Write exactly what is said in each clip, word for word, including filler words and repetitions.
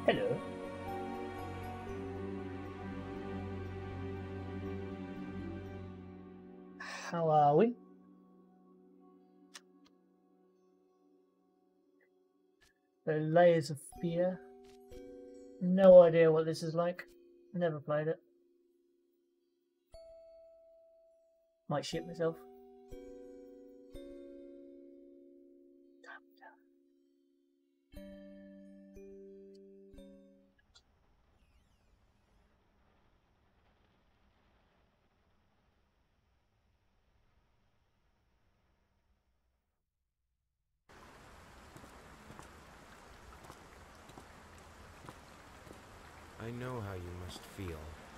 Hello. How are we? The Layers of Fear. No idea what this is like. Never played it. Might shit myself. I know how you must feel.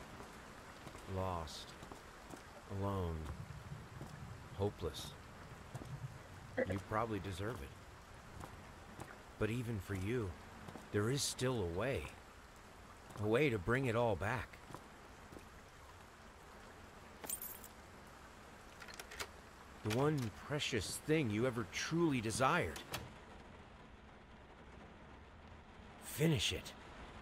Lost. Alone. Hopeless. You probably deserve it. But even for you, there is still a way. A way to bring it all back. The one precious thing you ever truly desired. Finish it.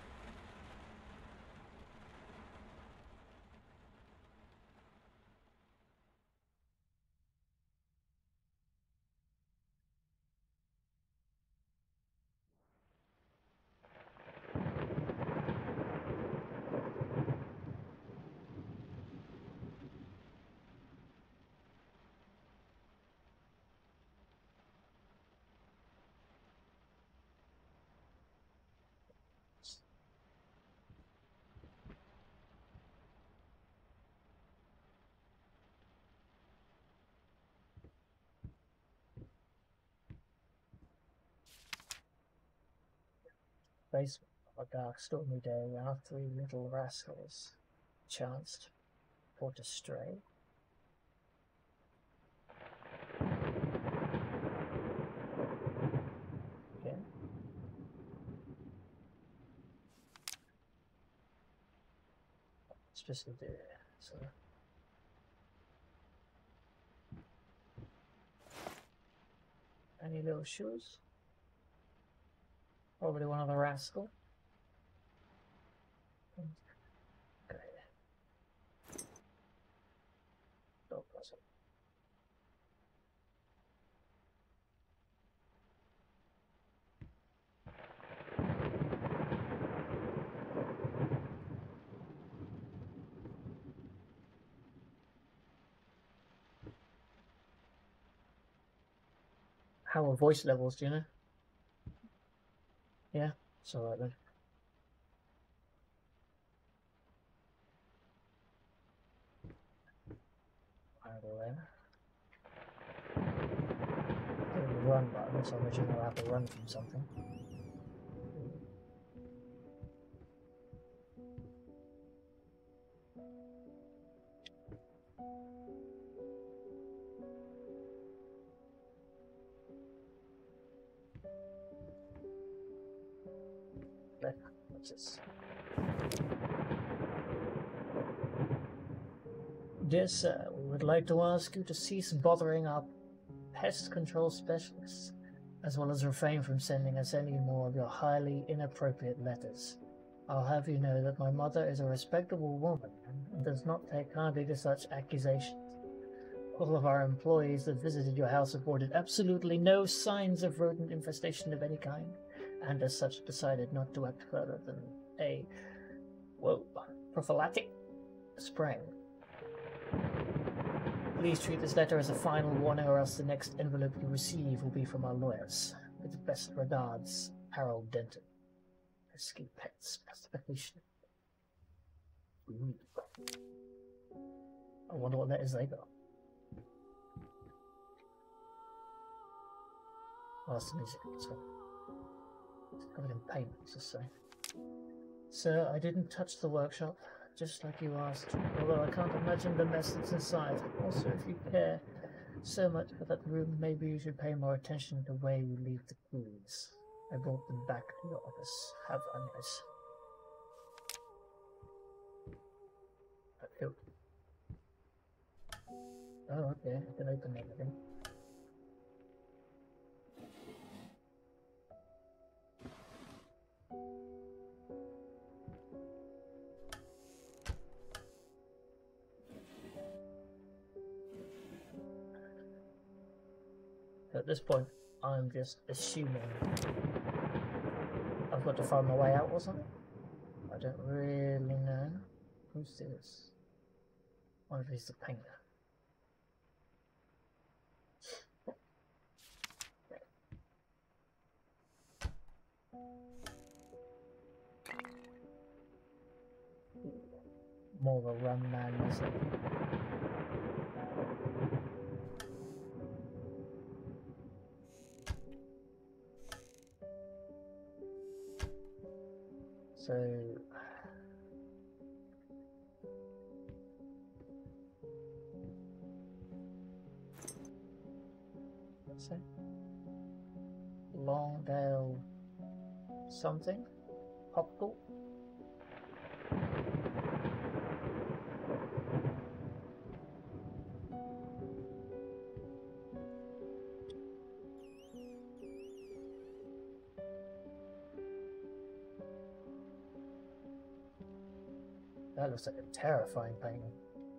Basement of a dark stormy day, our three little rascals chanced for to stray. Okay. Supposed to do it, so any little shoes? Probably one of the rascal. Okay. Dog puzzle. How are voice levels, do you know? Yeah, it's alright then. Out of there. There's the run button, so I'm assuming I'll have to run from something. There. What's this? Dear sir, we would like to ask you to cease bothering our pest control specialists, as well as refrain from sending us any more of your highly inappropriate letters. I'll have you know that my mother is a respectable woman and does not take kindly to such accusations. All of our employees that visited your house reported absolutely no signs of rodent infestation of any kind, and as such decided not to act further than a, whoa, prophylactic spraying. Please treat this letter as a final warning, or else the next envelope you receive will be from our lawyers. With best regards, Harold Denton. Risky Pets Pacification. Ooh. I wonder what letters they got. Oh, that's the music. So it's covered in paint, let's just say. Sir, I didn't touch the workshop, just like you asked, although I can't imagine the mess that's inside. Also, if you care so much for that room, maybe you should pay more attention to where you leave the keys. I brought them back to your office. Have a nice. Oh, oh okay, I can open everything. At this point, I'm just assuming I've got to find my way out or something. I don't really know. Who's this? One of these the painter. More of a run man myself. So what's that? Longdale something? Popcorn? That looks like a terrifying painting.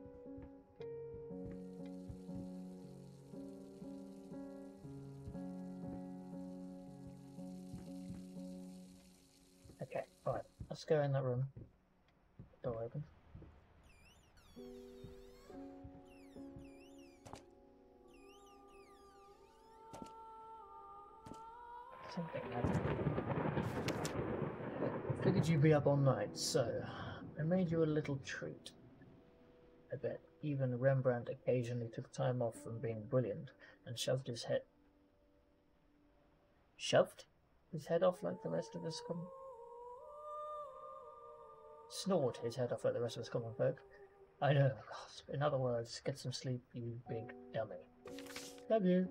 Okay, right, let's go in that room. Door open. Something happened. Figured you'd be up all night, so I made you a little treat. I bet even Rembrandt occasionally took time off from being brilliant and shoved his head. Shoved his head off like the rest of us common. Snored his head off like the rest of us common folk. I know, gasp. In other words, get some sleep, you big dummy. Love you.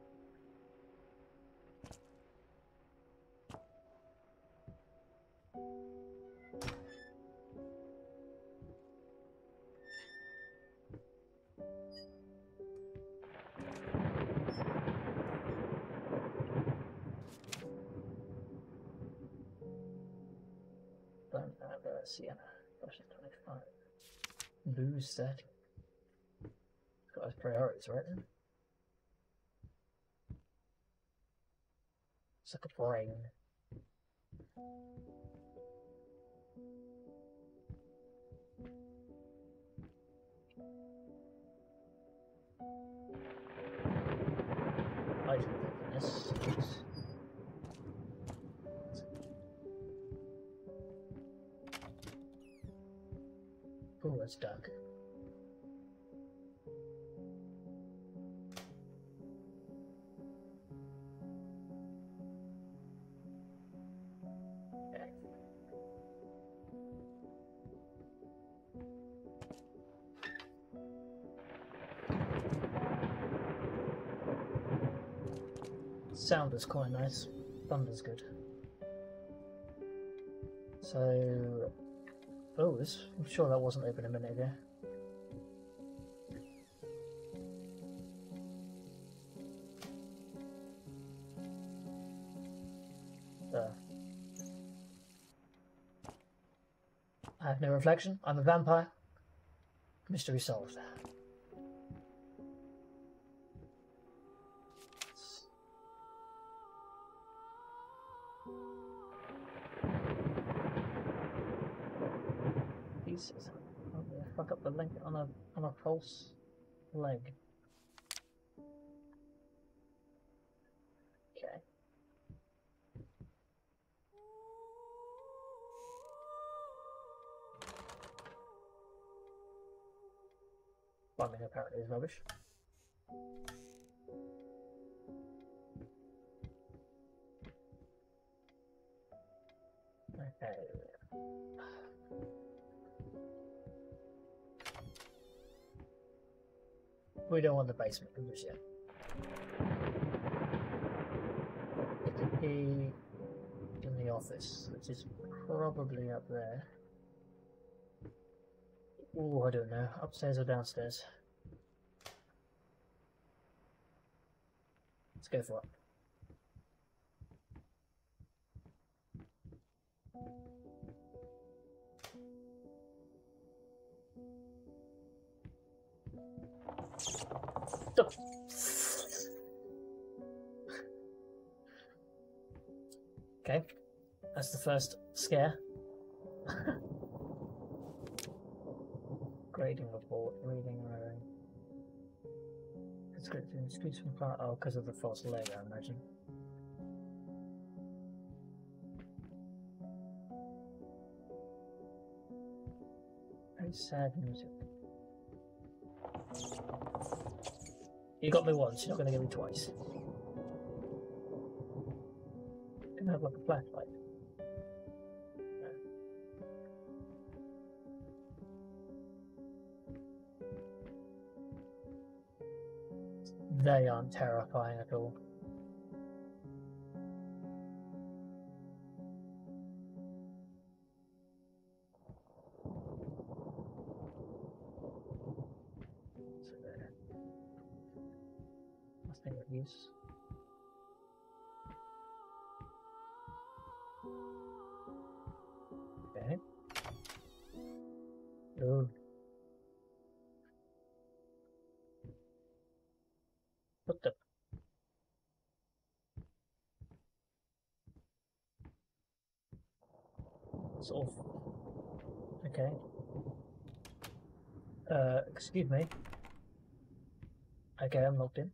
Sienna, version twenty-five. Lose thirty. Got his priorities, right then? It's like a brain. I should think this is. Oh, it's dark. Okay. Sound is quite nice. Thunder's good. So. Oh, this, I'm sure that wasn't open a minute ago. There. I have no reflection. I'm a vampire. Mystery solved. Pieces. Oh, yeah, fuck up the link on a on a false leg. Okay. Plumbing apparently is rubbish. Okay. We don't want the basement just yet. Get the key in the office, which is probably up there. Oh, I don't know. Upstairs or downstairs? Let's go for it. Okay, that's the first scare. Grading report, reading writing. Description, streets from plant. Oh, because of the false leg, I imagine. Very sad music. You got me once, you're not going to get me twice. Can I have like a flashlight? No. They aren't terrifying at all. So there. Nothing of use. Okay. Ooh. What the? It's awful. Okay. Uh, excuse me. Okay, I'm logged in.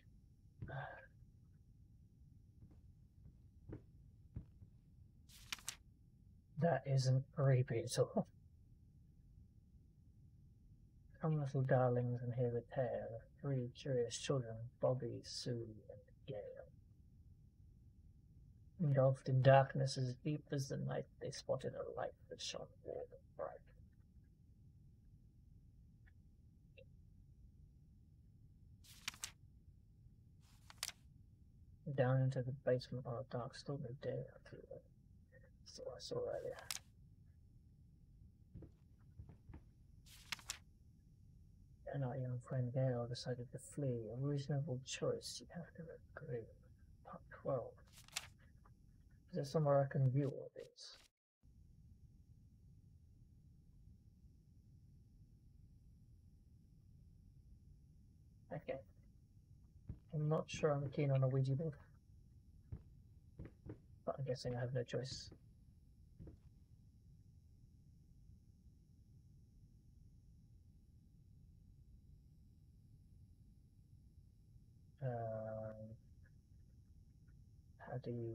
That isn't creepy at all. Come little darlings and hear the tale of three curious children, Bobby, Sue, and Gail. Engulfed in darkness as deep as the night, they spotted a light that shone warm and bright. Down into the basement on a dark, stormy day, I flew it. So I saw earlier. And our young friend Gail decided to flee. A reasonable choice, you have to agree. Part twelve. Is there somewhere I can view all these? Okay. I'm not sure I'm keen on a Ouija board. But I'm guessing I have no choice. Um, how do you...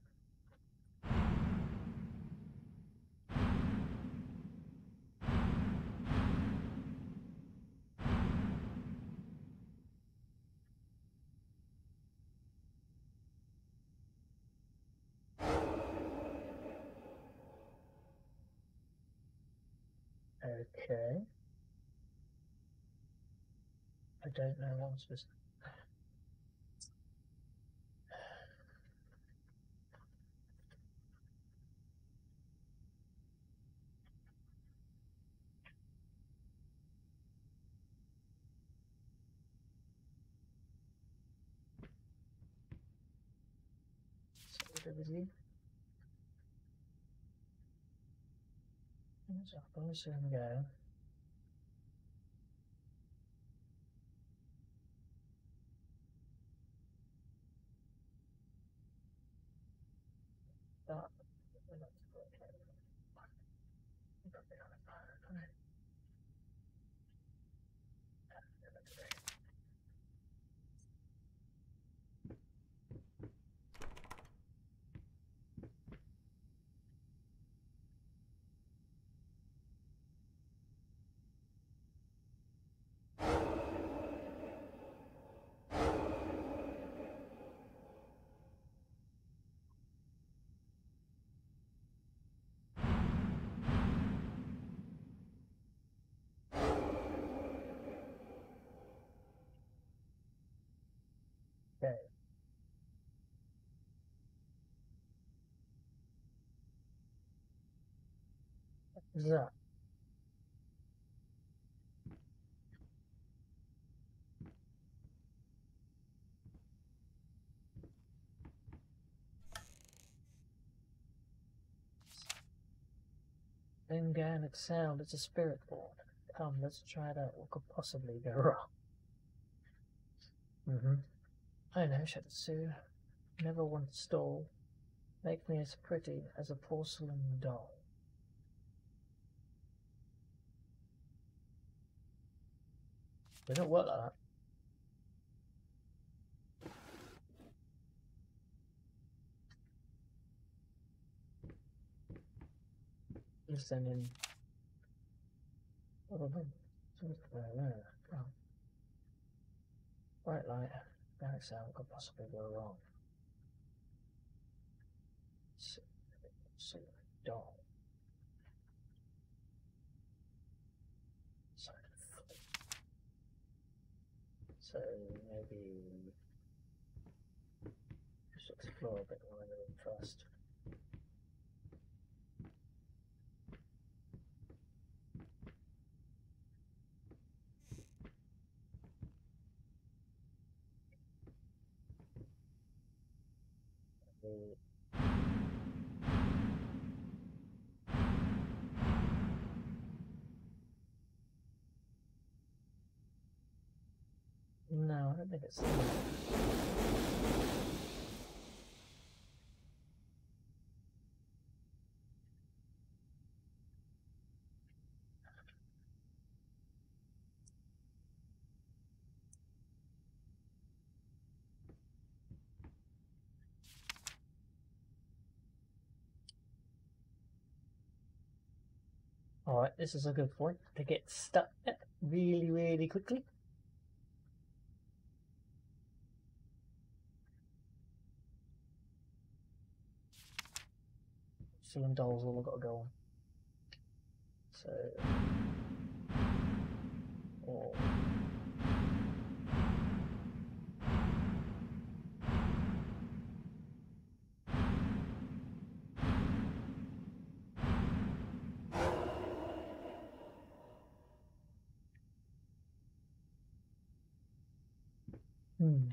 Okay. I don't know what I'm supposed to... So, what is he? Let's up, let's see him go. That. Okay. What is that? Organic sound, it's a spirit board. Come, let's try it out. What could possibly go wrong? Mm-hmm. I know, Shadow Sue. Never want to stall. Make me as pretty as a porcelain doll. They don't work like that. Just then in. What have I? Oh. Bright light. Dark sound could possibly go wrong. So, so doll. So, so maybe just explore a bit more in the room first. No, I don't think it's. Alright, this is a good point to get stuck at really, really quickly. Ceiling dolls all I've got to go on. So. Oh. Hmm.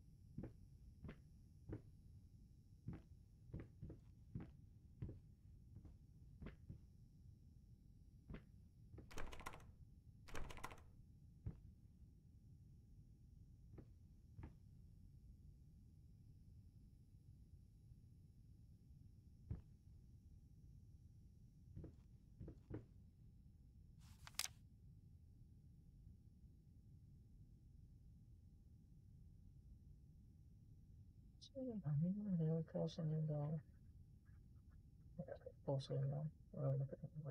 Porcelain doll. Porcelain doll. Oh, look at that.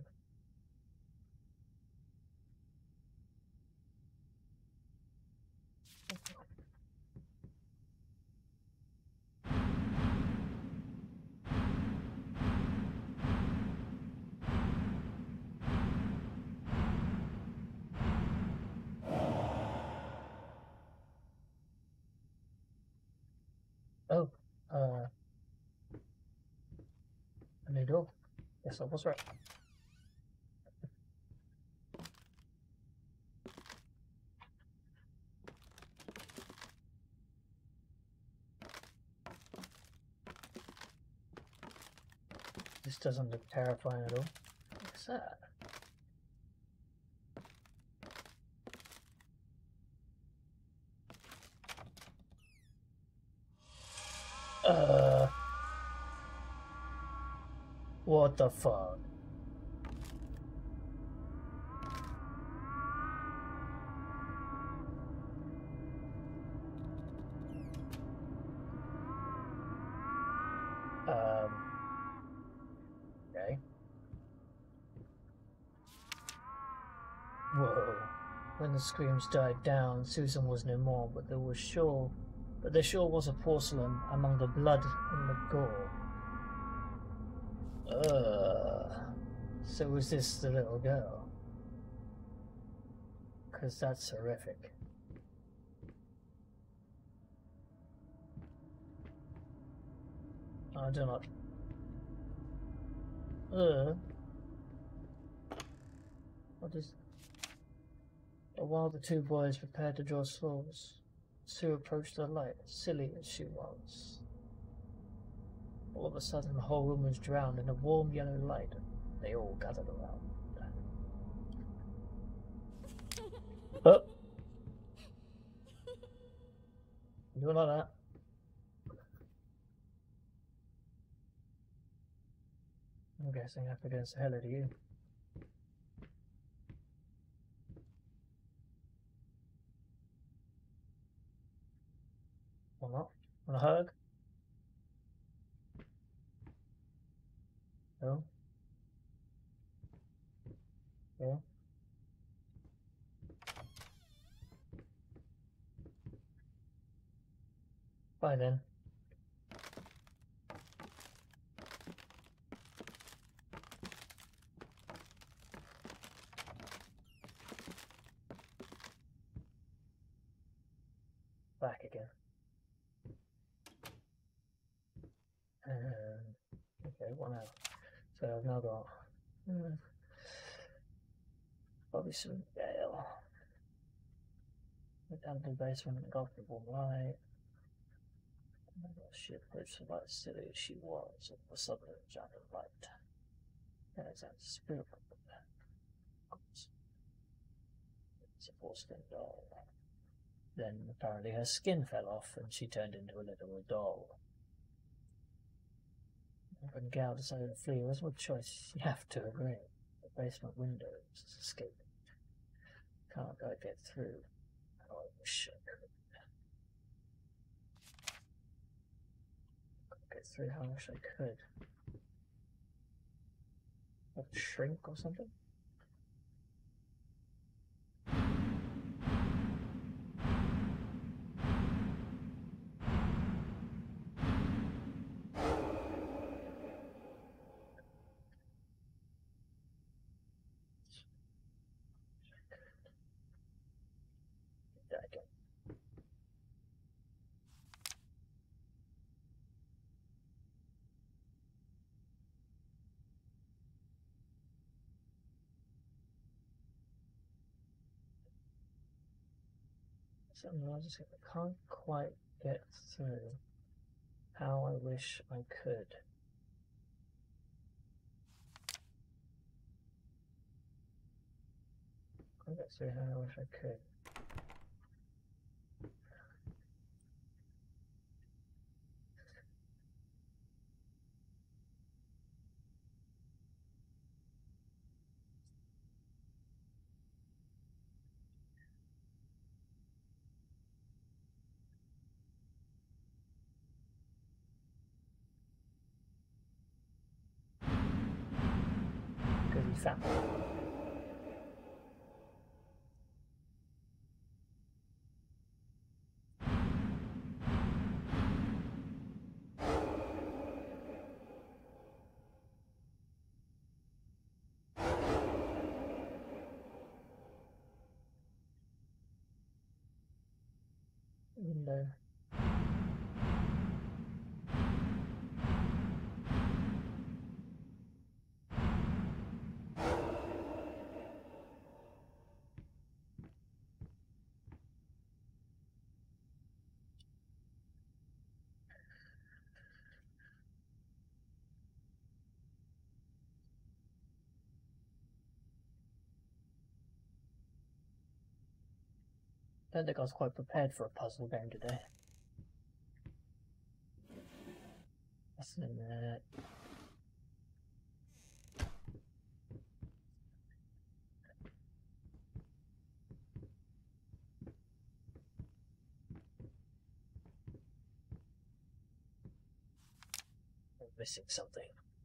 Oh, uh, a new door. Yes, I was right. This doesn't look terrifying at all. What's that? Uh, what the fuck? Um, okay. Whoa. When the screams died down, Susan was no more, but there was sure, but there sure was a porcelain among the blood and the gore. Uh, so was this the little girl? Because that's horrific. I do not. Uh. What is. But while the two boys prepared to draw swords, Sue approached the light, silly as she was. All of a sudden, the whole room was drowned in a warm yellow light. They all gathered around. Oh! You doing like that? I'm guessing up against the hell out of you. Or not? Want a hug? No? Yeah? Fine then. Back again. Um, okay, one out. So I've now got hmm, probably some Gale. The down to the basement and got the one right. She approached her like silly as she was, all of a sudden it was under light. There's that spirit. It's a porcelain doll. Then apparently her skin fell off and she turned into a little doll. When Gal decided to flee, there was no choice. You have to agree. The basement window is escaping. Can't quite get through. Oh, I wish I could. Can't get through. How I wish I could. Like shrink or something? Something I just can't quite get through. How I wish I could. Can't get through how I wish I could. Because he found me. Window. I don't think I was quite prepared for a puzzle game today. That's in there. I'm missing something.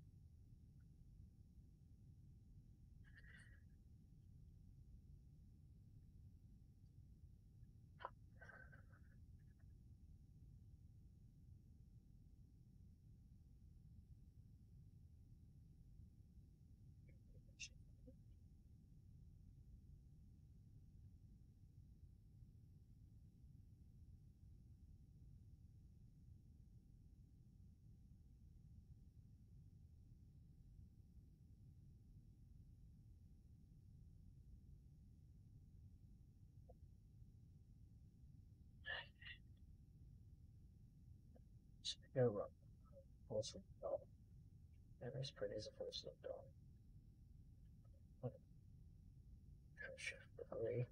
Go wrong. Porcelain doll. Never as pretty as a porcelain doll. What a treasure. Agree.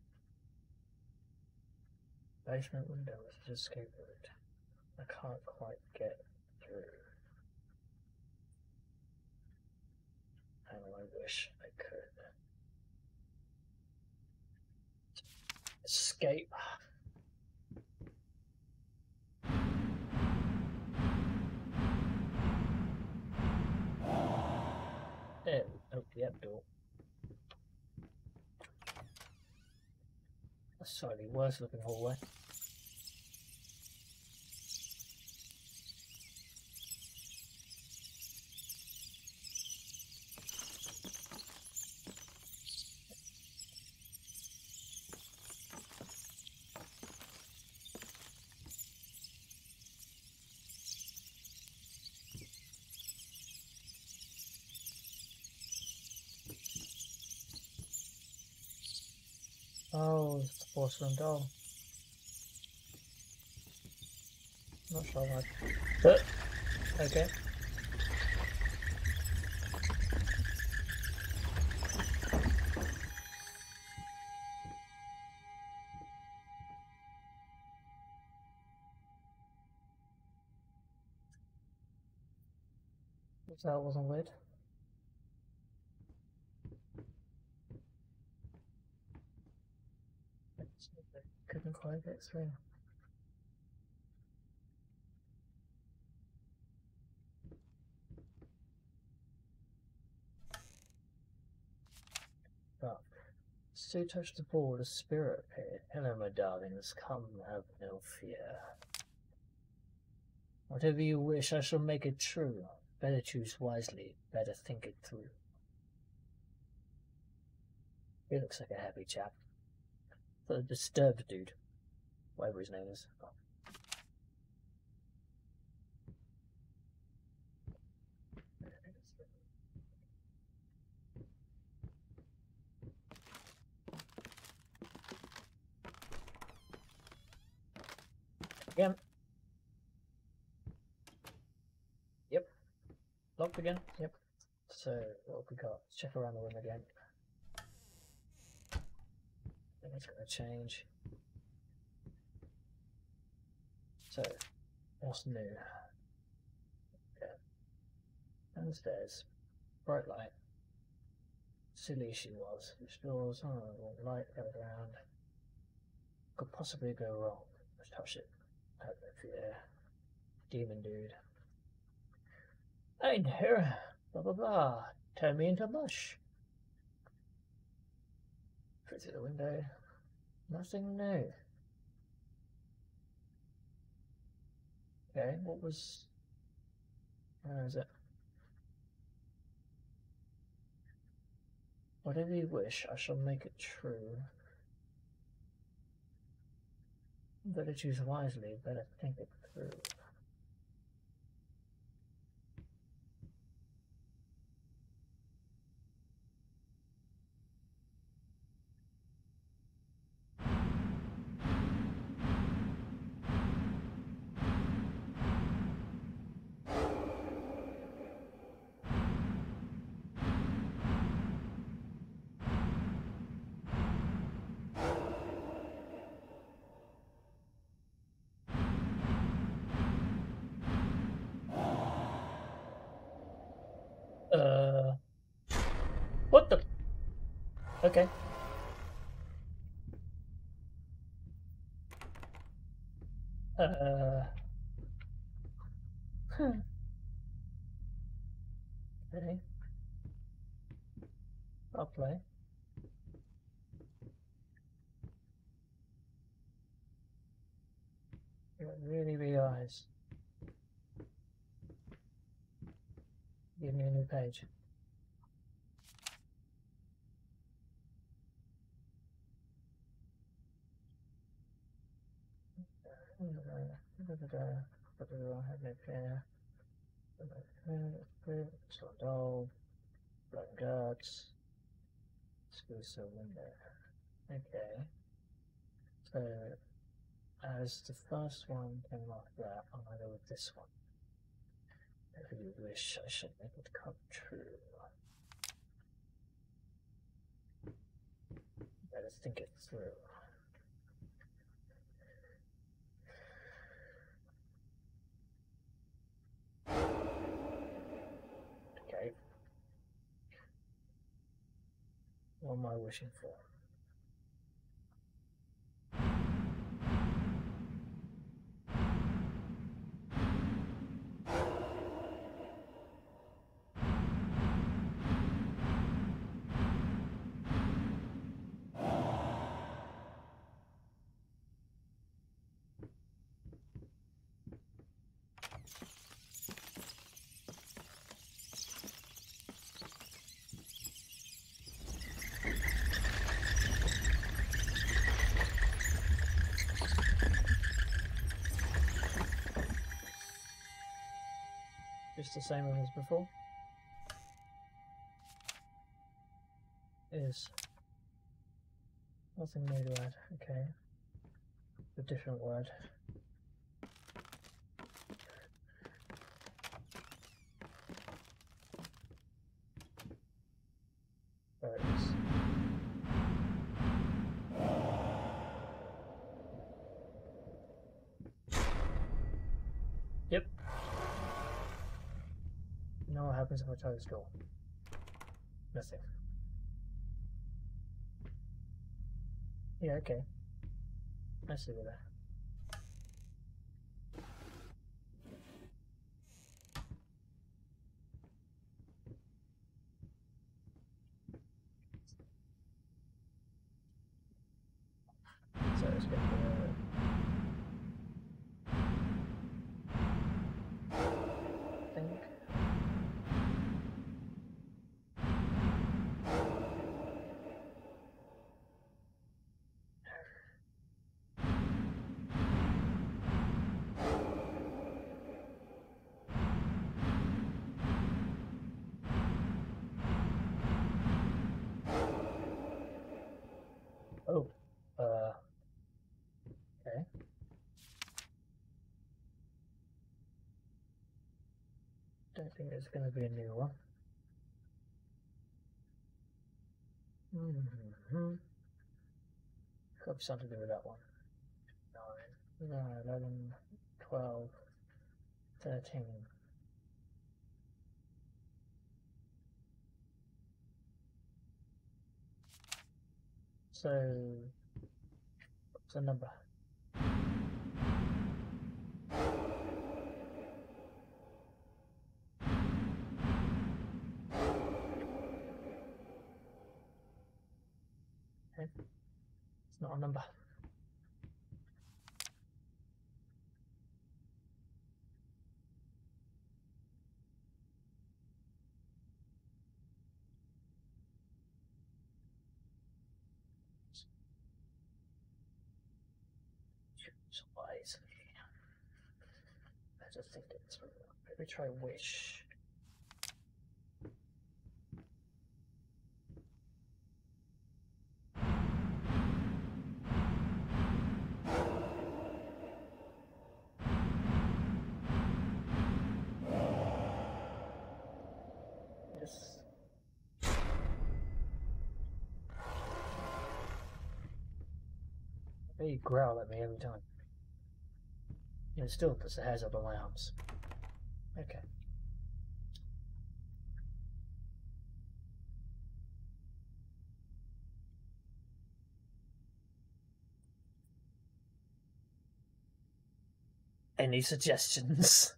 Basement window with the escape route. I can't quite get through. wish I could escape. There we go. Yep, door. A slightly worse looking hallway. Oh, it's the porcelain doll. Not sure why. But, okay. That wasn't weird. Couldn't quite get through. But as Sue touched the board, a spirit appeared. Hello, my darlings. Come, have no fear. Whatever you wish, I shall make it true. Better choose wisely. Better think it through. He looks like a happy chap. The disturbed dude. Whatever his name is. Oh. Again. Yep. Locked again. Yep. So, what have we got? Let's check around the room again. I think it's going to change. So, what's new? Okay. Downstairs. Bright light. Silly she was. Which doors? Oh, light goes around. Could possibly go wrong. Let's touch it. Have no fear. Demon dude. I'm here. Blah blah blah. Turn me into mush. Through the window. Nothing new. Okay, what was... Where is it? Whatever you wish, I shall make it true. Better choose wisely, better think it through. Uh, what the? Okay. Uh. Huh. Okay. I'll play. You got really big eyes. Give me a new page. Slot doll, black guards, exclusive window. Okay. So, as the first one came off that, I'm gonna go with this one. If you wish, I should make it come true. Better think it through. Okay. What am I wishing for? Just the same as before. Is nothing new to add. Okay, a different word. There it is. Yep. You know what happens if I try this door? Nothing. Yeah, okay. I see you there. So let's get the thing. Oh, uh, okay. Don't think there's going to be a new one. Mm-hmm. Got something to do with that one. nine, nine, eleven, twelve, thirteen. So, what's the number? Okay. It's not a number. Wise. I just think it's maybe try wish. Yes. They growl at me every time. And it still puts the hairs up on my arms. Okay. Any suggestions?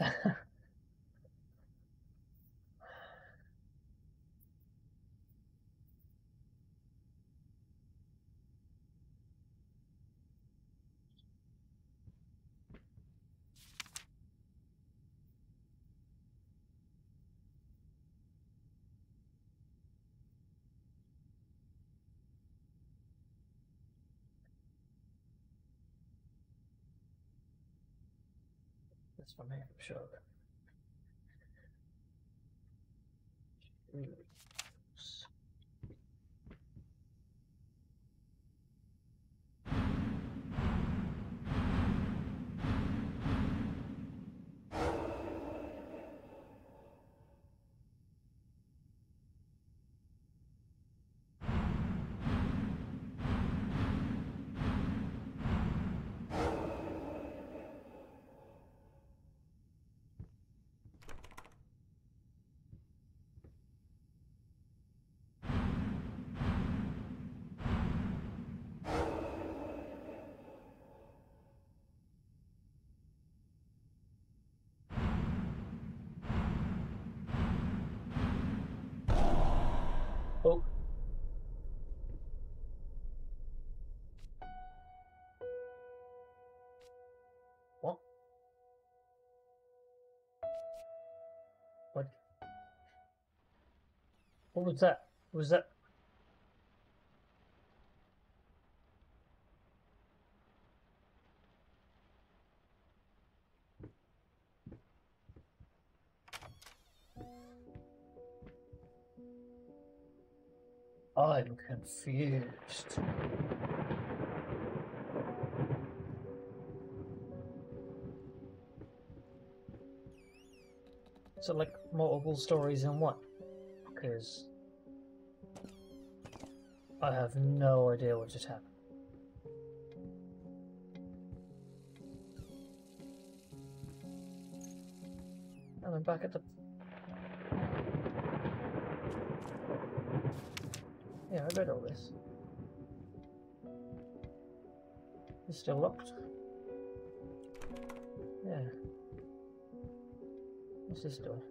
That's for me, I'm sure of it. Oops. What was that? Was that? I'm confused. So like multiple stories in one? Because I have no idea what just happened. And I'm back at the... Yeah, I read all this. It's still locked. Yeah. What's this door?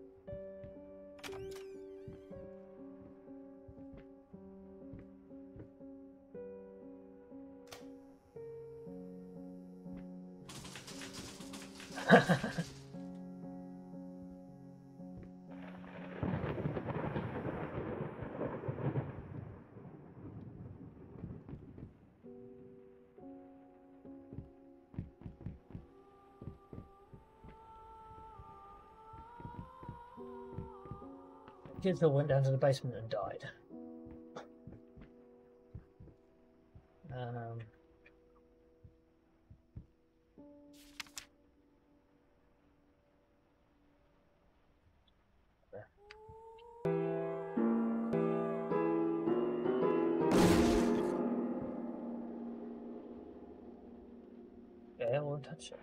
Kids that went down to the basement and died. Um, there. Yeah, I won't touch it.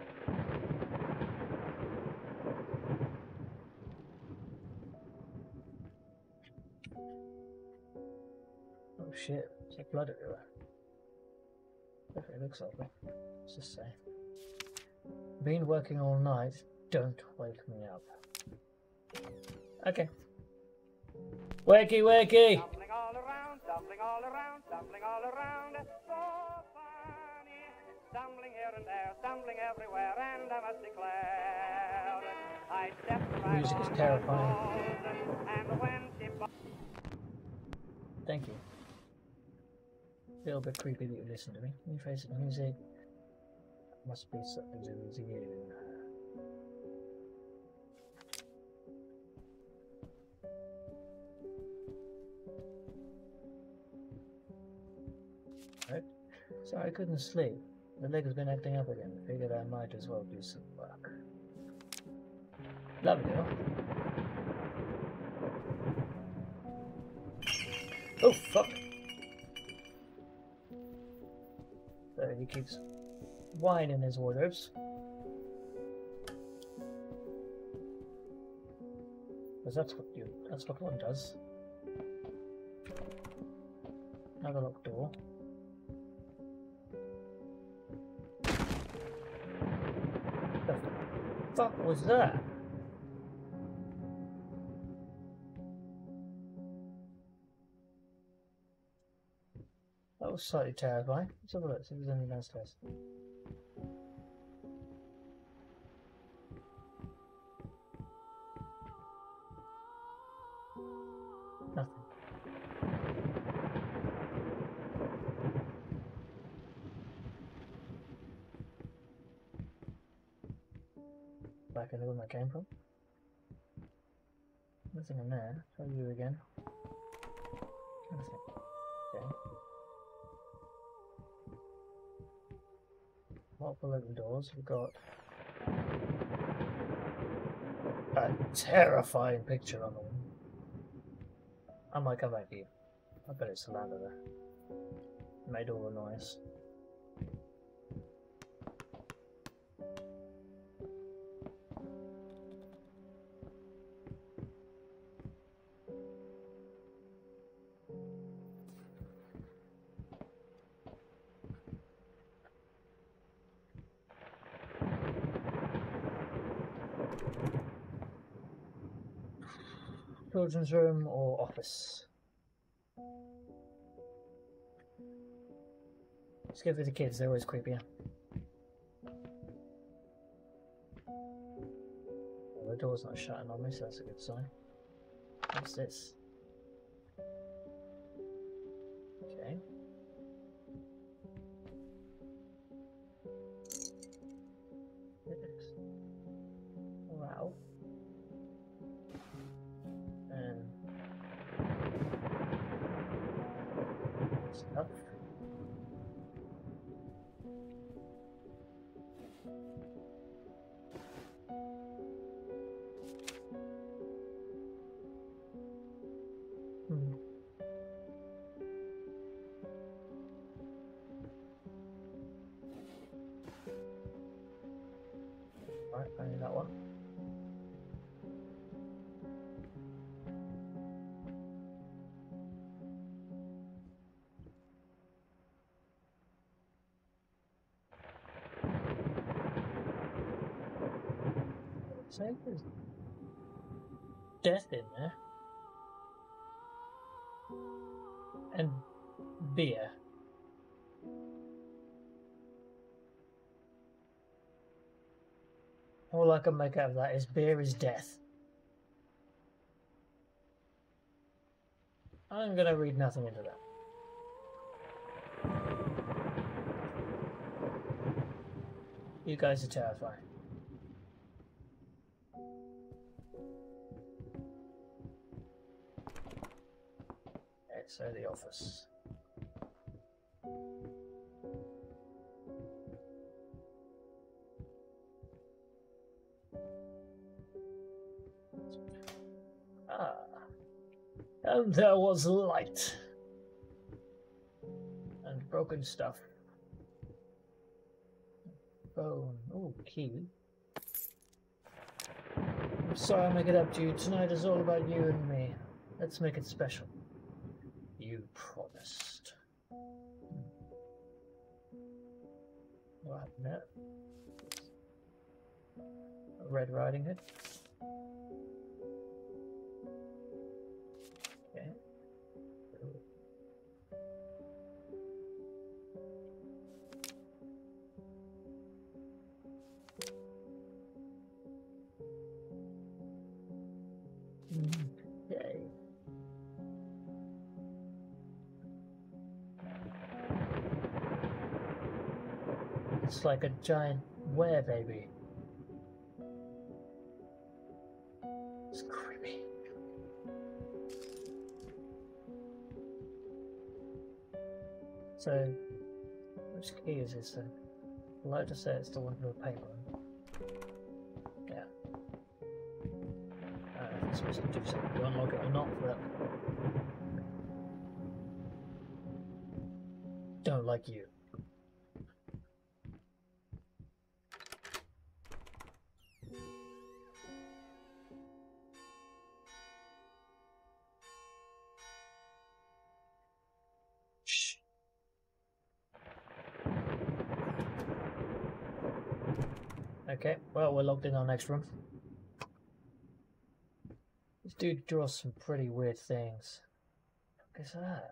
Oh shit, there's like blood everywhere. Definitely looks like it. What's this say? Been working all night, don't wake me up. Okay. Wakey, wakey! Tumbling all around, tumbling all around, tumbling all around, so funny. Stumbling here and there, stumbling everywhere, and I must declare, I stepped right Music is on terrifying. her toes, and when she... Thank you. A little bit creepy that you listen to me. New face of music. Must be something to do with you. Right. Sorry, I couldn't sleep. The leg has been acting up again. I figured I might as well do some work. Love you. Oh, fuck. So he keeps wine in his wardrobes. Because that's what you, that's what one does. Another locked door. The fuck was that? That was slightly terrifying. Let's have a look, see if there's anything downstairs. Nothing. Back in the room I came from. Nothing in there. Try you again. Nothing. Okay. Multiple open doors. We've got a terrifying picture on them. I might come back to you. I bet it's the ladder there. Made all the noise. Children's room or office? Let's go for the kids, they're always creepier. Well, the door's not shutting on me, so that's a good sign. What's this? stuff. Hmm. Right, only that one. So there's death in there. And beer. All I can make out of that is beer is death. I'm gonna read nothing into that. You guys are terrifying. Okay, so the office. Ah. And there was light. And broken stuff. Bone. Oh, key. I'm sorry I make it up to you. Tonight is all about you and me. Let's make it special. You promised. What happened there? Red Riding Hood. Okay. Okay. It's like a giant werebaby. It's creepy. So, which key is this then? I'd like to say it's the one with the paper. Yeah. I don't know if it's supposed to do something to unlock it or not, but don't like you. Shh. Okay, well, we're locked in our next room. This dude draws some pretty weird things. What is that?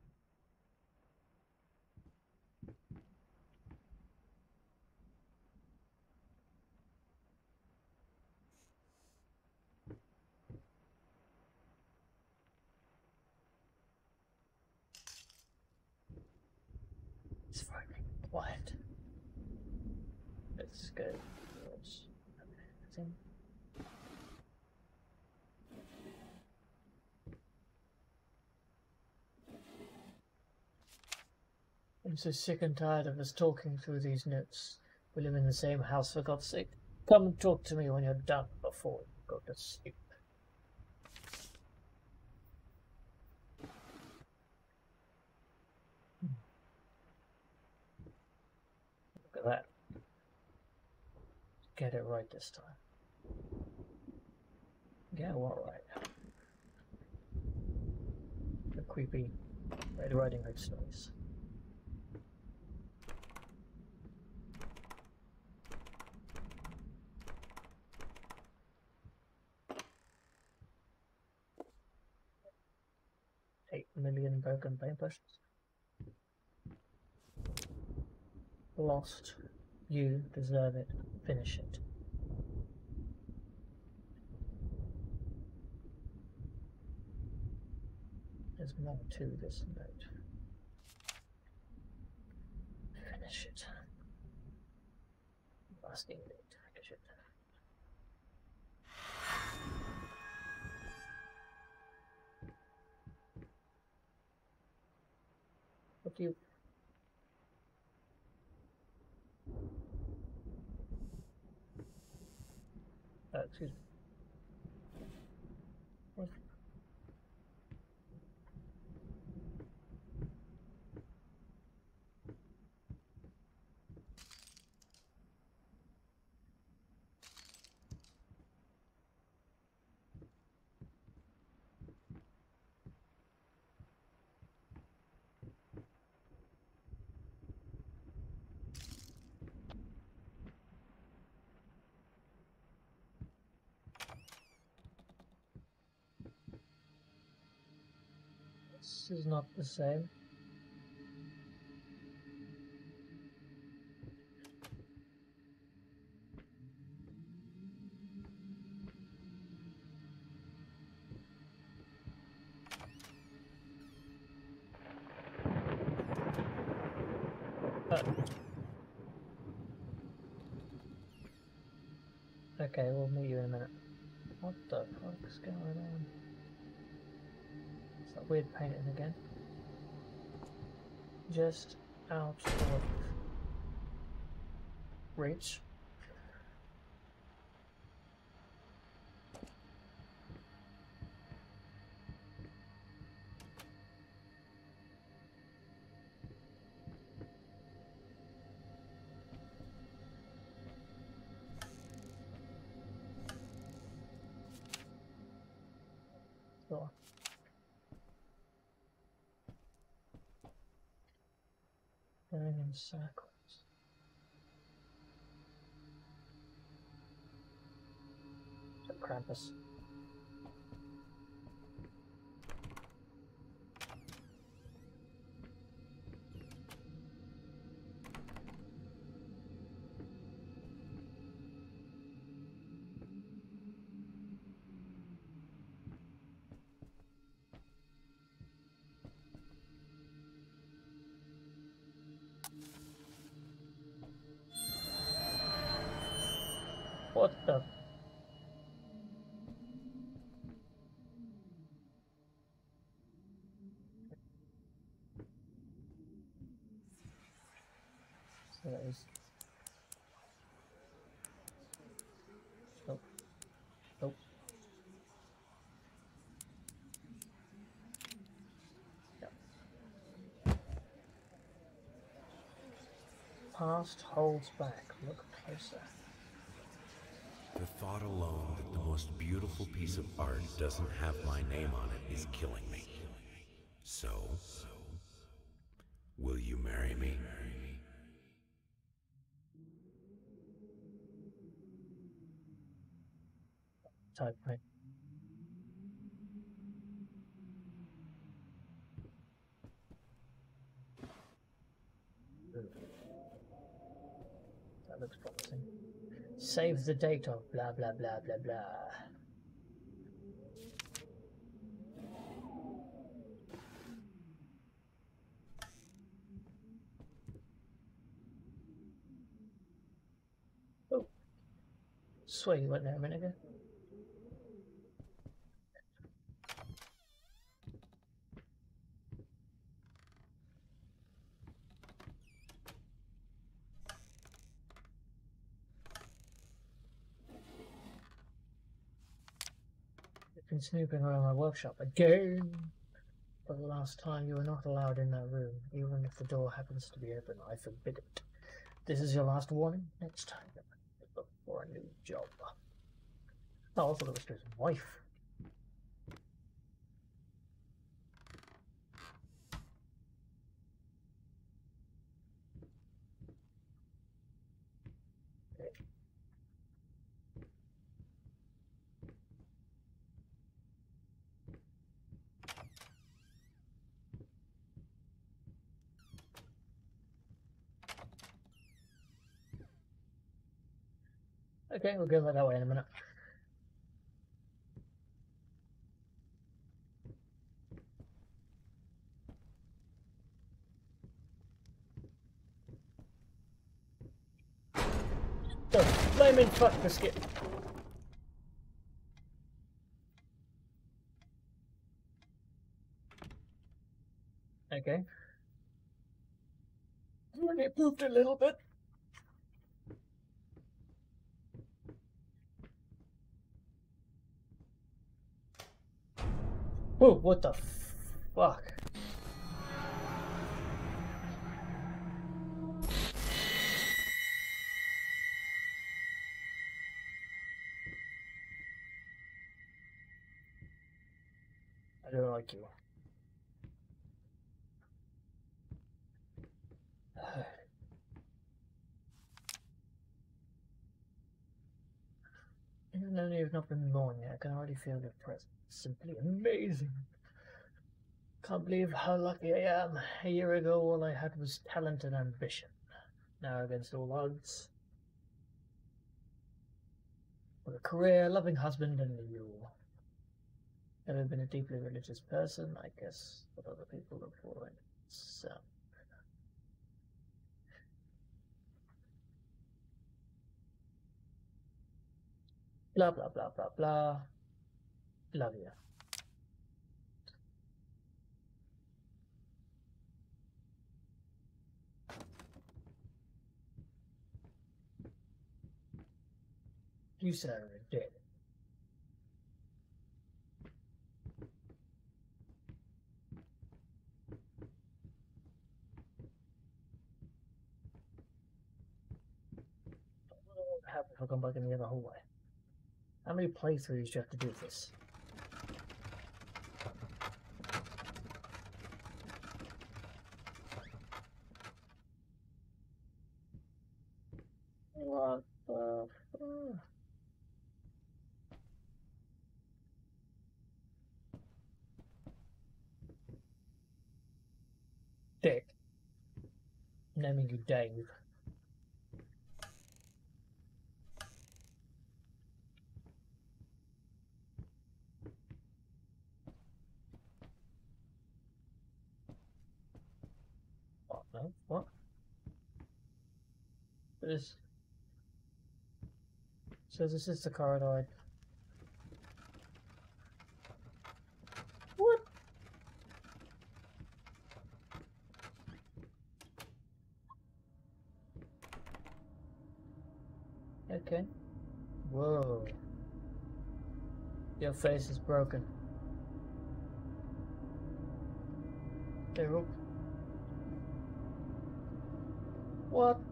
It's frightening. Quiet. Let's go towards everything. I'm so sick and tired of us talking through these notes. We live in the same house, for God's sake. Come and talk to me when you're done before you go to sleep. Look at that. Get it right this time. Yeah, what right? The creepy Red Riding Hood stories. Eight million broken paintbrushes. Lost. You deserve it. Finish it. There's more to this note. Finish it. Asking me to finish it. What you. Uh, excuse me. What? This is not the same. Uh, okay, we'll meet you in a minute. What the fuck's going on? Is that weird painting again? Just out of reach. Door. Going in circles. So Krampus. What the? So that is. Nope. Nope. Yep. Past holds back. Look closer. The thought alone that the most beautiful piece of art doesn't have my name on it is killing me. So, will you marry me? Type right. That looks promising. Save the date of blah blah blah blah blah. Oh, swear you went there a minute ago. You've been snooping around my workshop again. For the last time, you are not allowed in that room, even if the door happens to be open. I forbid it. This is your last warning. Next time, look for a new job. Oh, I thought it was his wife. Okay, we'll go that way in a minute. The flaming fuck biscuit. Okay. Only pooped a little bit. Whoa, what the fuck? I don't like you. Even though you've not been born yet, I can already feel your presence. Simply amazing. Can't believe how lucky I am. A year ago, all I had was talent and ambition. Now, against all odds, with a career, a loving husband, and a mule. Never been a deeply religious person, I guess what other people look for in so. Blah blah blah blah blah. Love you. You said I were dead. What would happen if I come back in the other hallway? How many playthroughs do you have to do this? What the fuck? Dick. Naming you Dave. What? No? What? This. So this is the corridor. What? Okay. Whoa. Your face is broken. Okay, rope. What?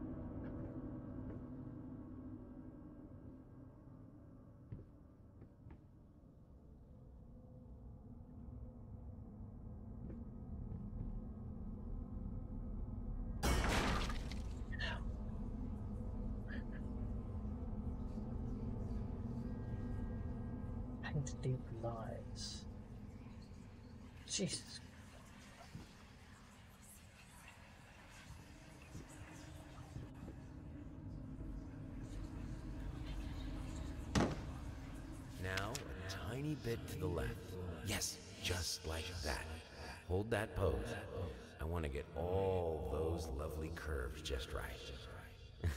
Paint deep lies. Jesus. Now, a tiny bit to the left. Yes, just like that. Hold that pose. I want to get all those lovely curves just right.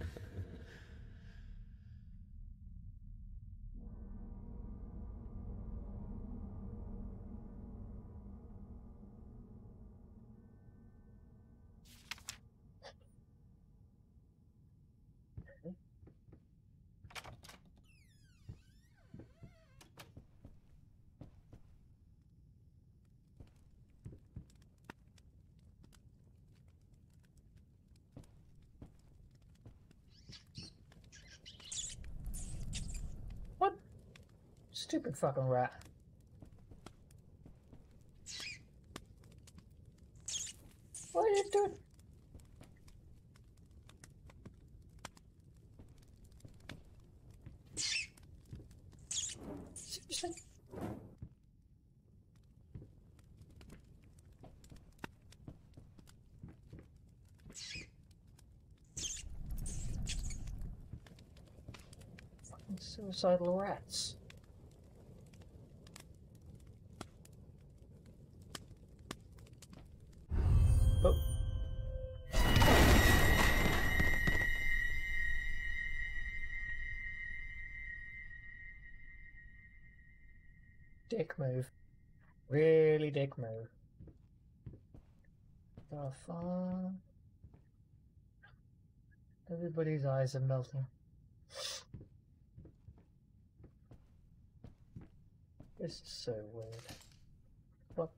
What? Stupid fucking rat. What are you doing? Seriously? Fucking suicidal rats. Oh. Dick move. Really dick move. The fuck? Everybody's eyes are melting. This is so weird. What?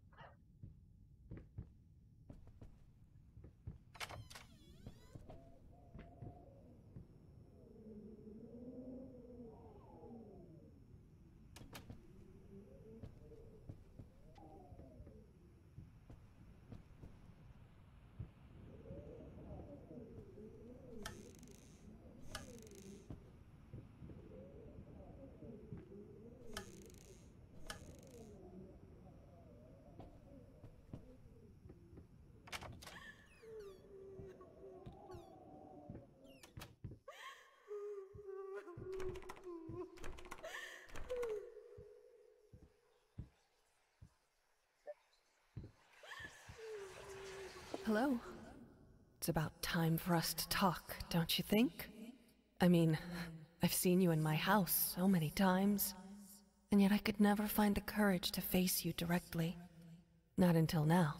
Hello. It's about time for us to talk, don't you think? I mean, I've seen you in my house so many times, and yet I could never find the courage to face you directly. Not until now.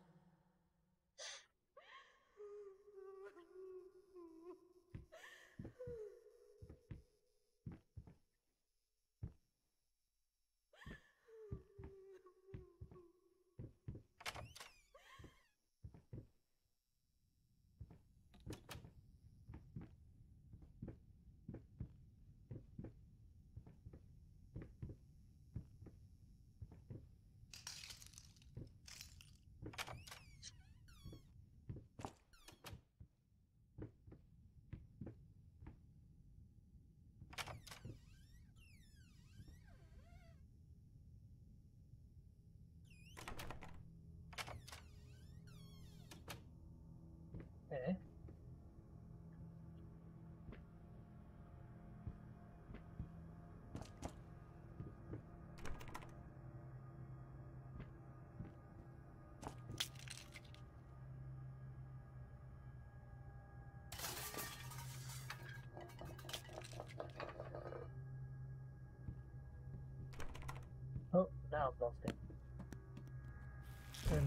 Okay. Oh, now I'm lost in. Um,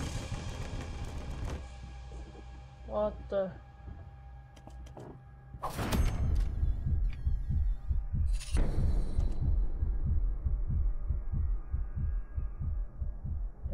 what the? Uh,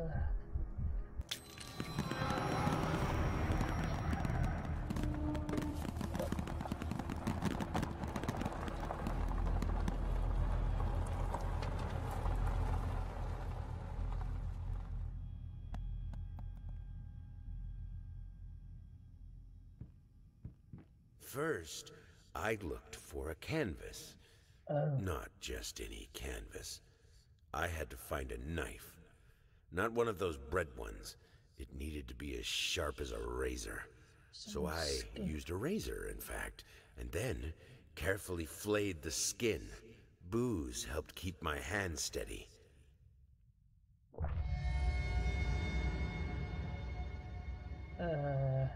First, I looked for a canvas. oh, Not just any canvas. I had to find a knife. Not one of those bread ones. It needed to be as sharp as a razor. So I skin. used a razor, in fact, and then carefully flayed the skin. Booze helped keep my hand steady. Uh.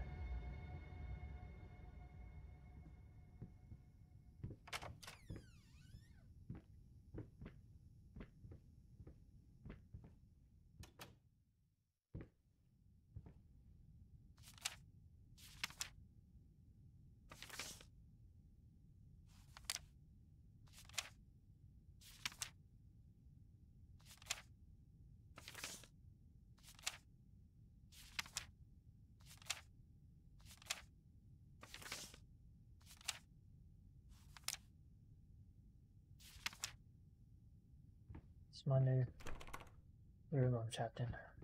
It's my new room I'm trapped in.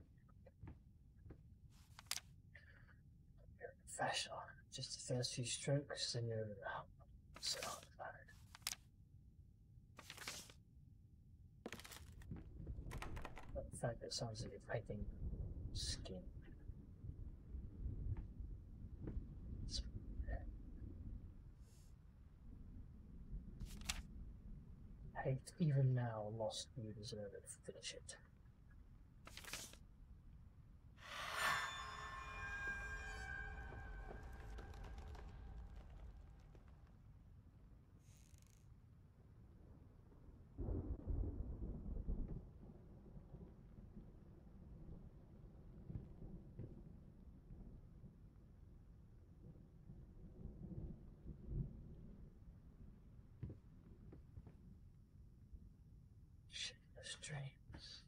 You're professional. Just the first few strokes and you're out. So about it. In fact, it sounds like you're painting skin. It's, hate even now, lost you deserve it. Finish it. Streams.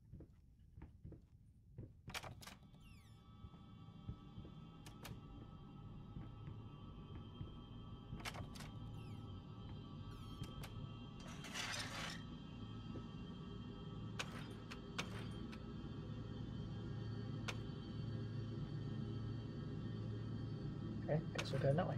Okay, guess we're going that way.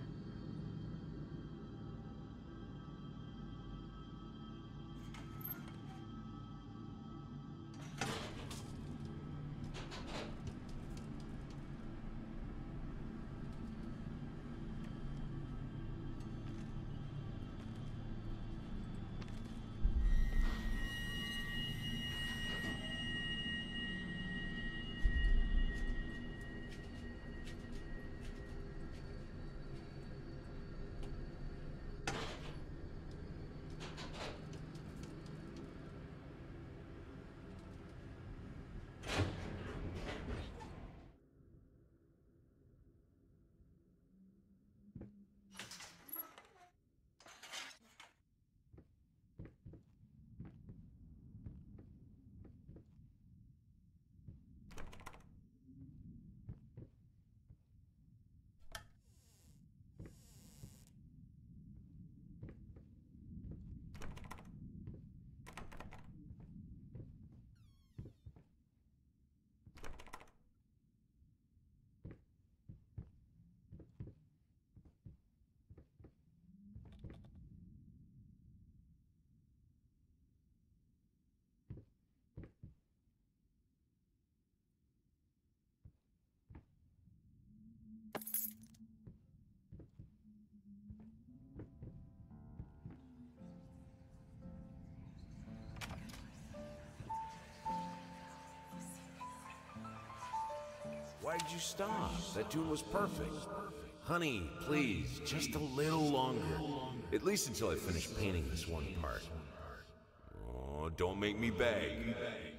Why did you stop? That tune was perfect. Honey, please, just a little longer. At least until I finish painting this one part. Oh, don't make me beg.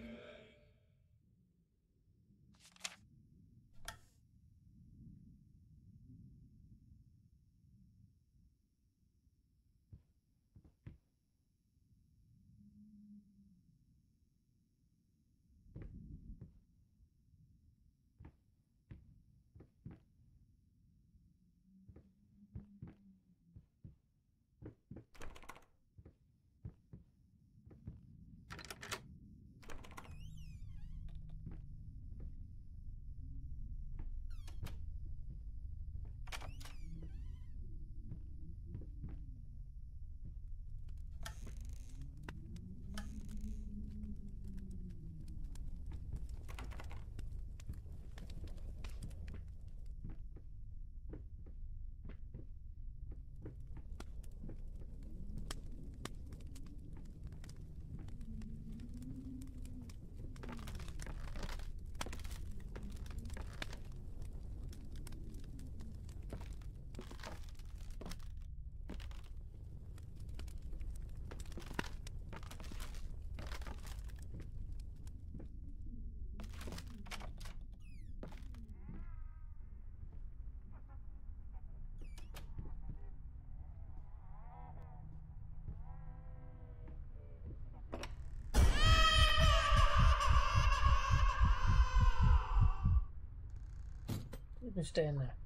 You can stay in there.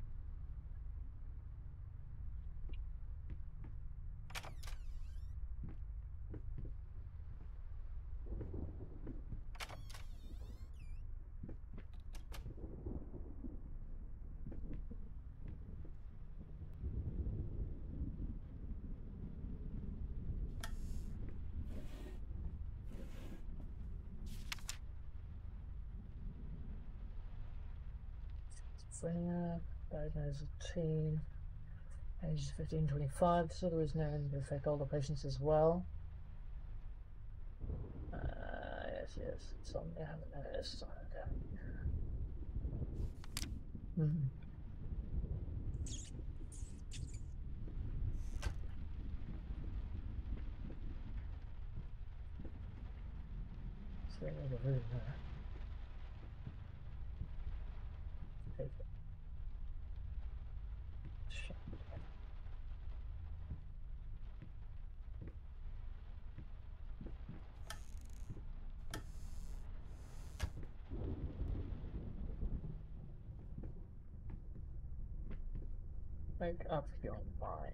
Schizophrenia, diagnosed as teen, age fifteen to twenty-five. So there is no to affect older patients as well. Uh, yes, yes, it's on there. I haven't noticed. It's on there. Mm-hmm. There's another room there. Take it. Shut it. Make up your mind.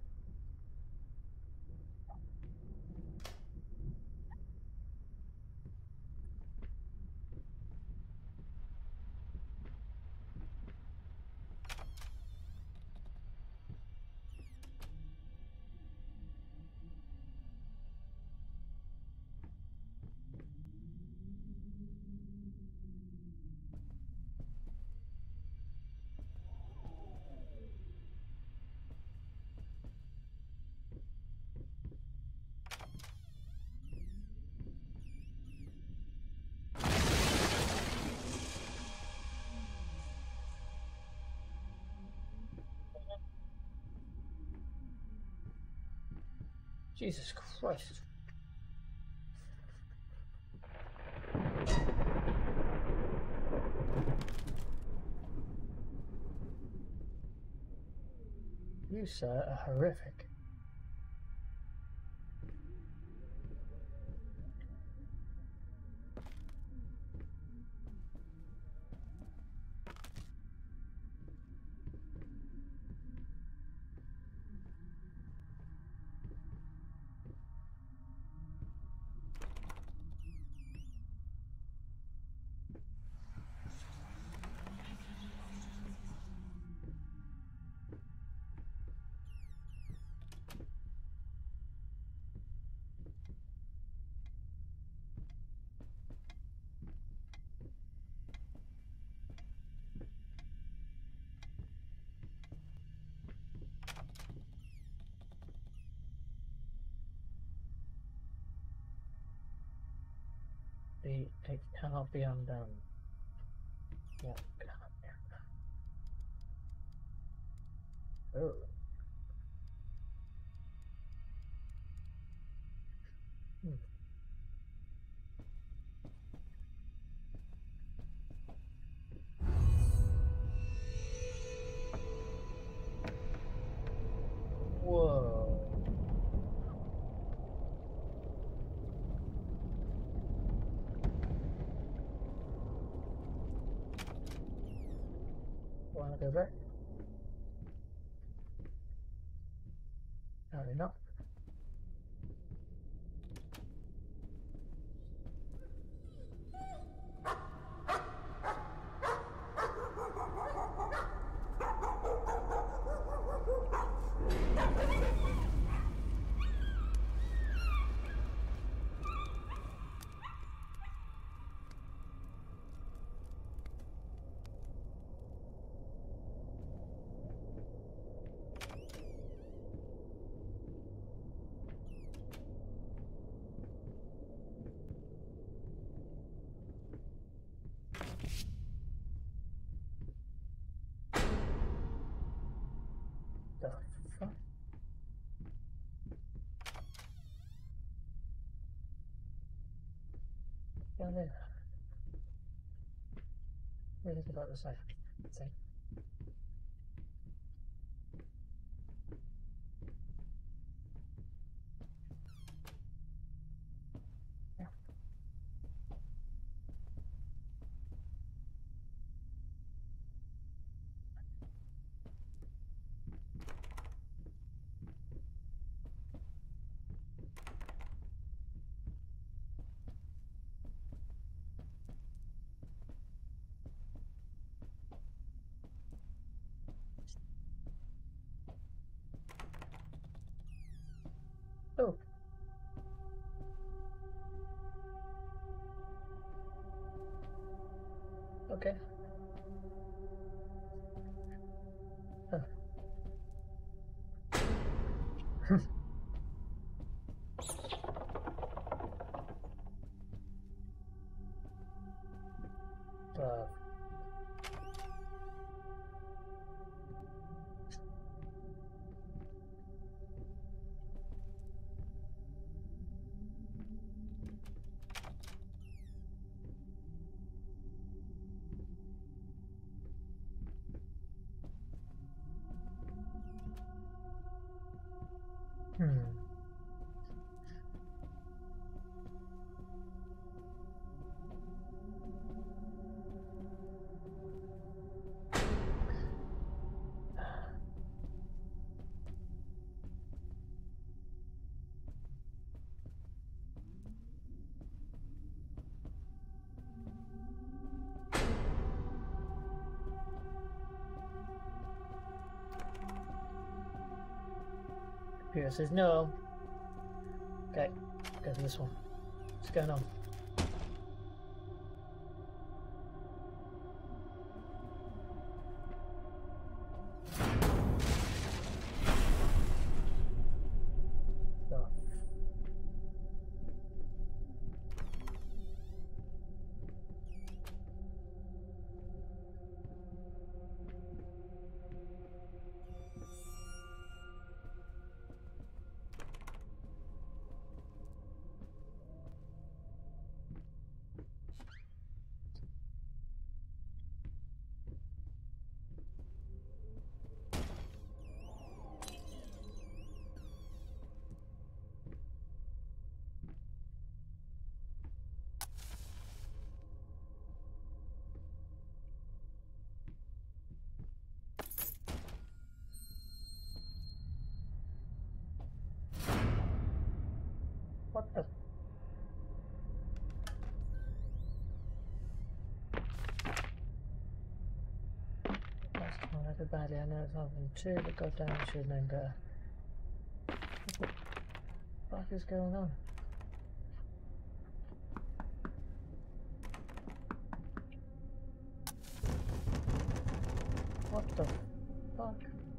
Jesus Christ. You, sir, are horrific. The, it cannot be undone. Yeah, cannot be undone. Oh. Hmm. Whoa. Wanna go back? Apparently not. The fuck? Down there. What is it about the side? Say. Yeah. Oh. Okay. Huh. uh. Hmm. Computer says no. Okay, go to this one. What's going on? Oh. What the? Last time I did badly, I know it's happened too, but goddamn, I should have known better. What the fuck is going on? What the fuck?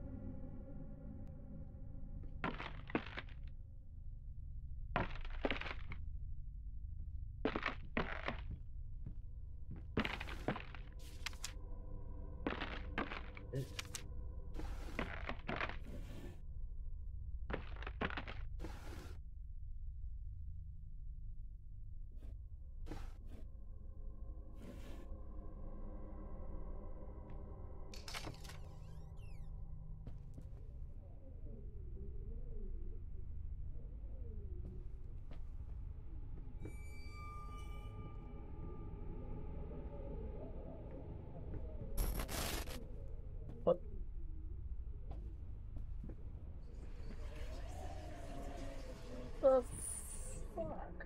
What? The fuck?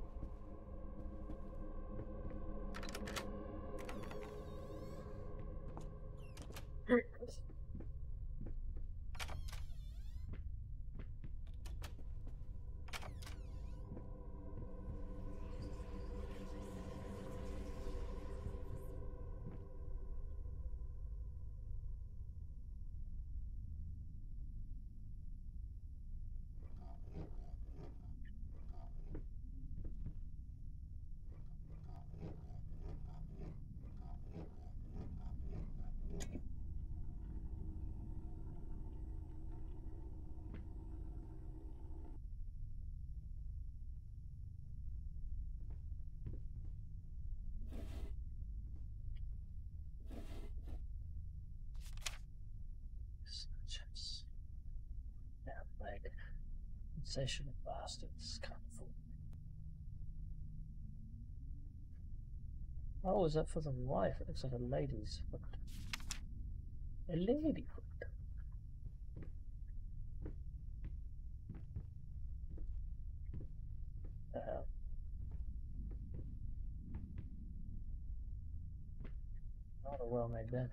Just yeah, like insatiable bastards can't fool me. Oh, is that for the wife? It looks like a lady's foot. A lady foot. The hell? Not a well-made bed.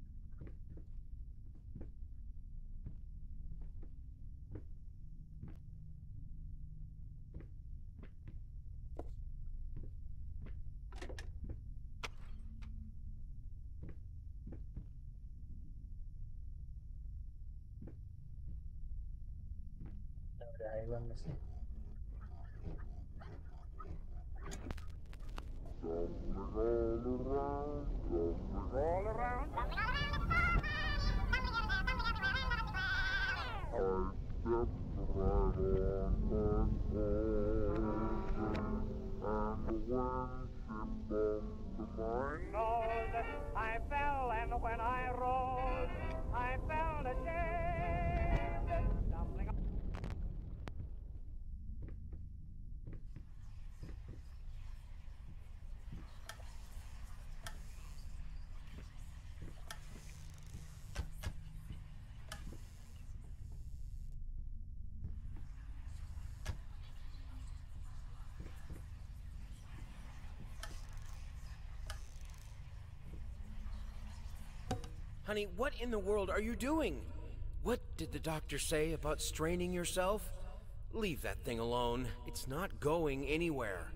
No idea how you run this thing. All around. Knows I fell, and when I rose, I felt ashamed. Stumbling Honey, what in the world are you doing? What did the doctor say about straining yourself? Leave that thing alone. It's not going anywhere.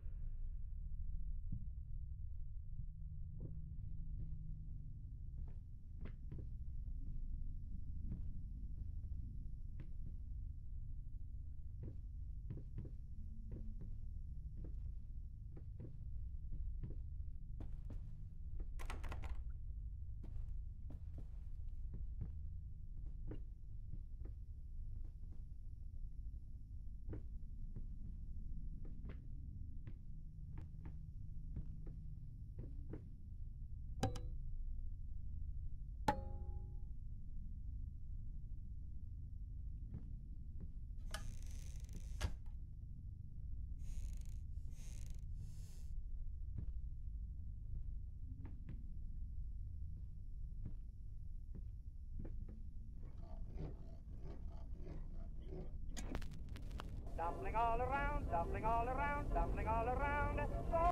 Stumbling all around, stumbling all around, stumbling all around. So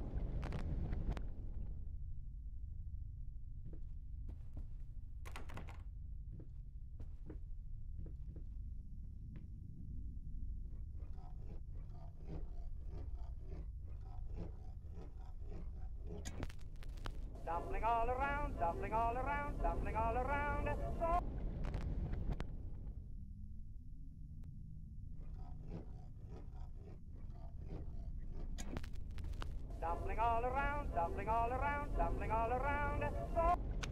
stumbling all around, stumbling all around, stumbling all around. So stumbling all around, stumbling all around, stumbling all around. So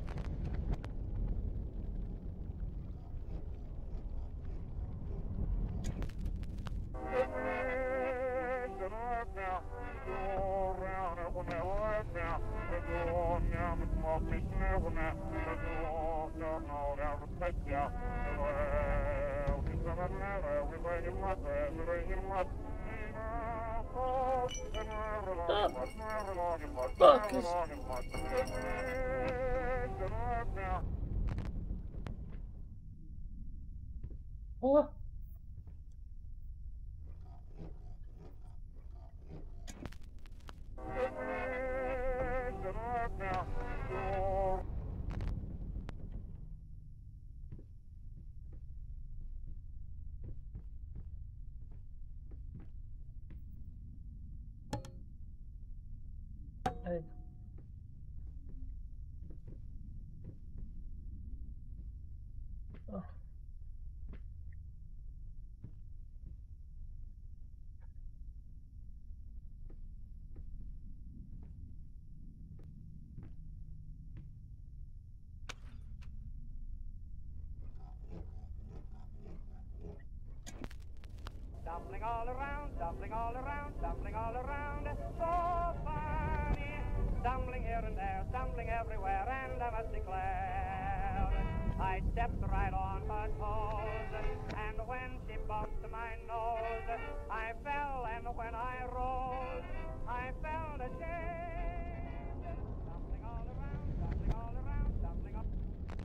Fuck is... What? Hey. Oh. stumbling all around, stumbling all around, stumbling all around. So funny, stumbling here and there, stumbling everywhere, and I must declare, I stepped right on her toes, and when she bumped my nose, I fell, and when I rose, I felt ashamed. Stumbling all around, stumbling all around, stumbling all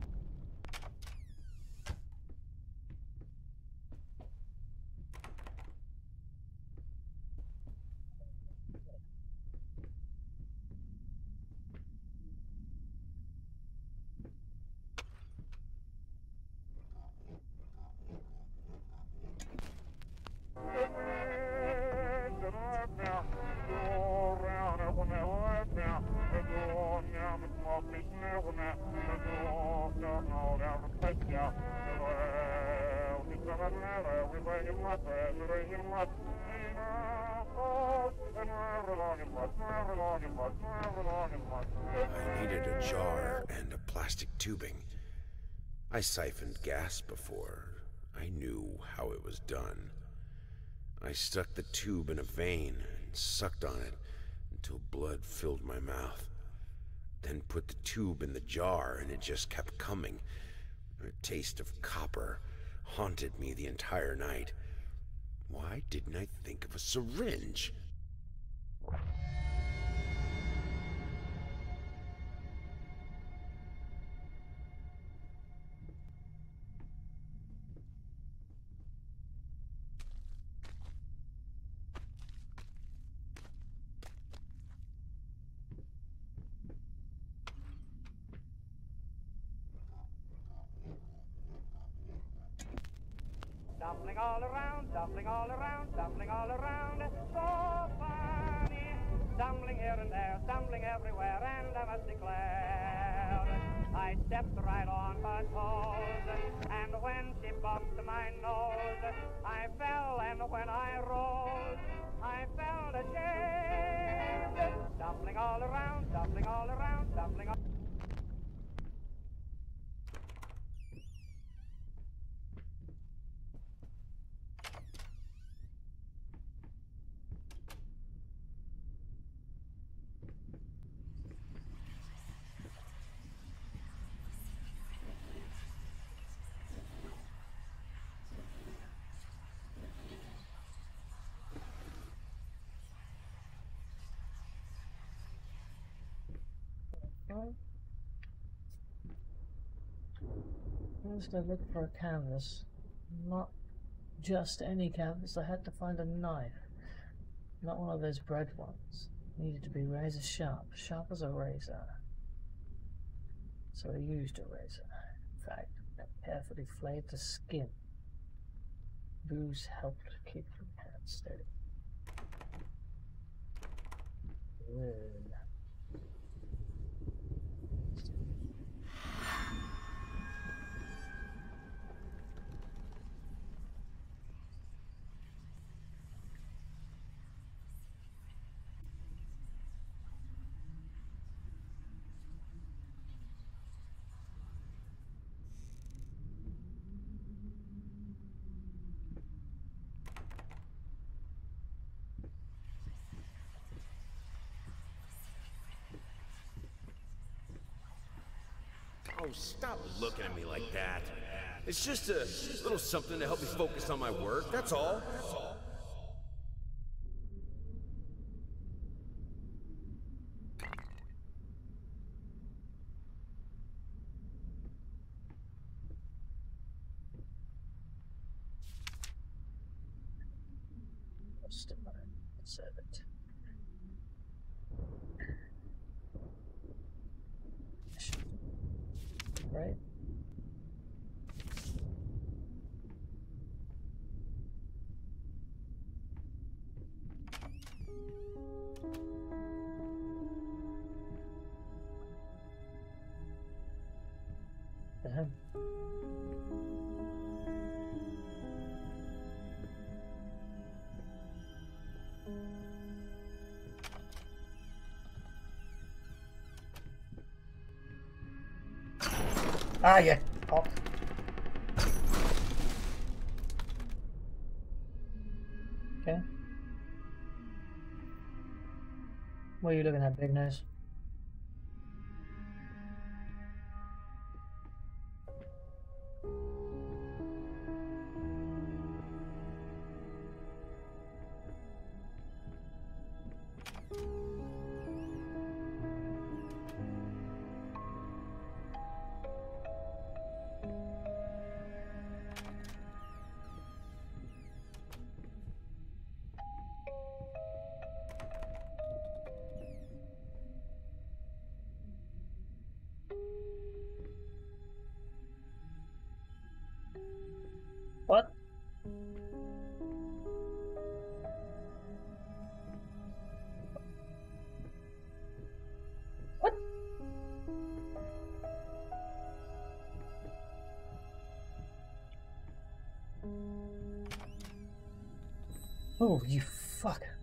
I needed a jar and a plastic tubing. I siphoned gas before. I knew how it was done. I stuck the tube in a vein and sucked on it until blood filled my mouth. Then put the tube in the jar and it just kept coming. A taste of copper haunted me the entire night. Why didn't I think of a syringe? Stumbling all around, stumbling all around, stumbling all around. So funny. Stumbling here and there, stumbling everywhere, and I must declare, I stepped right on her toes, and when she bumped my nose, I fell, and when I rose, I felt ashamed. Stumbling all around, stumbling all around, stumbling all First I looked for a canvas. Not just any canvas, I had to find a knife. Not one of those bread ones. Needed to be razor sharp, sharp as a razor. So I used a razor. In fact, I carefully flayed the skin. Booze helped keep my hands steady. Good. Oh, stop looking at me like that. It's just a little something to help me focus on my work, that's all. Most of mine said it. Right? Damn. Ah, yeah. Oh. Okay. What are you looking at, big nose? What? What? Oh, you fuck.